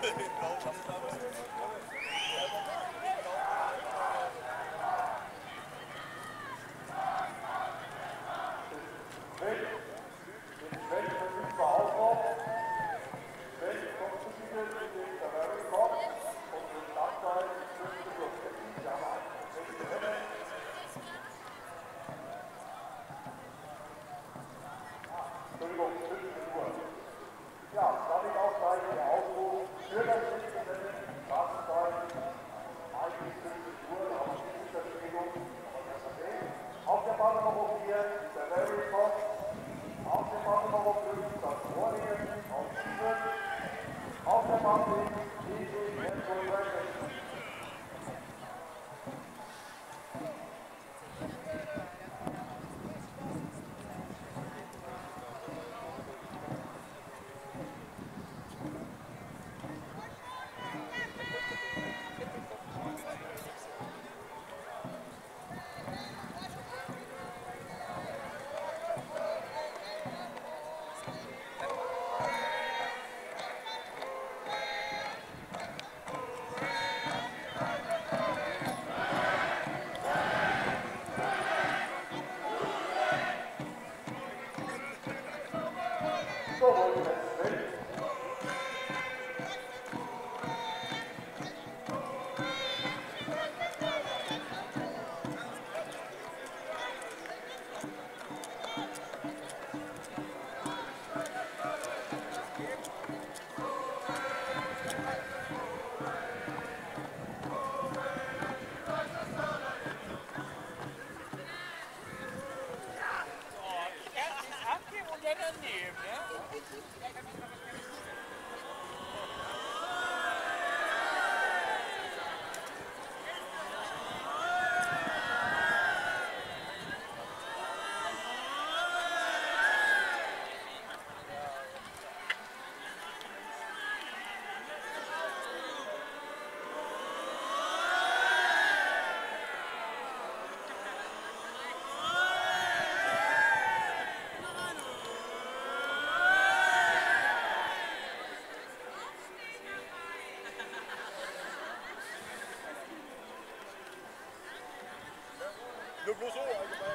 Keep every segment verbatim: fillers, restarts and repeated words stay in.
Nur bloß so allgemein.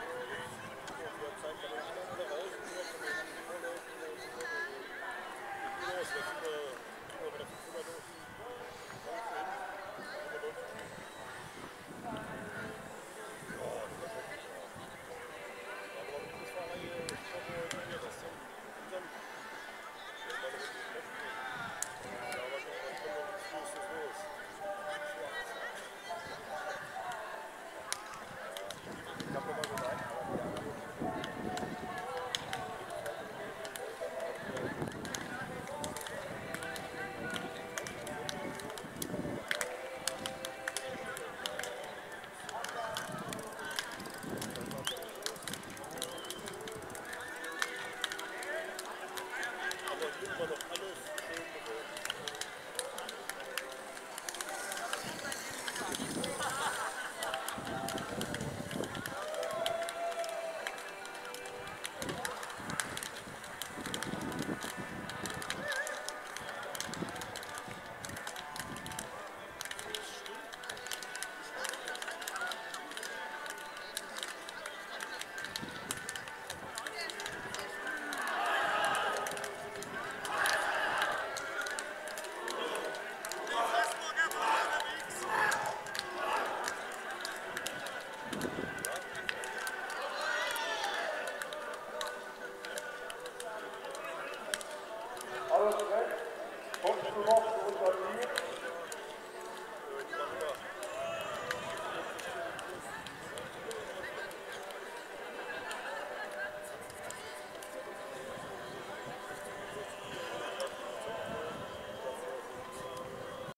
Ja, zeigt aber die anderen wieder raus, nur von den Vorläufen und so. Ja, es wird über, über bei der fünfhundert los. Raus hin. Aber dort. Ja, das ist schon nicht. Aber auch die Fahrer hier, ich hoffe, wir das dann zusammen. Das war doch nicht schlecht. Ja, aber schon, dann kommt noch frühestens los. Ich hab nochmal gesagt, aber die anderen. Aber hier immer noch alles schön bewegt. Alles recht, kommst du noch zu unterziehen?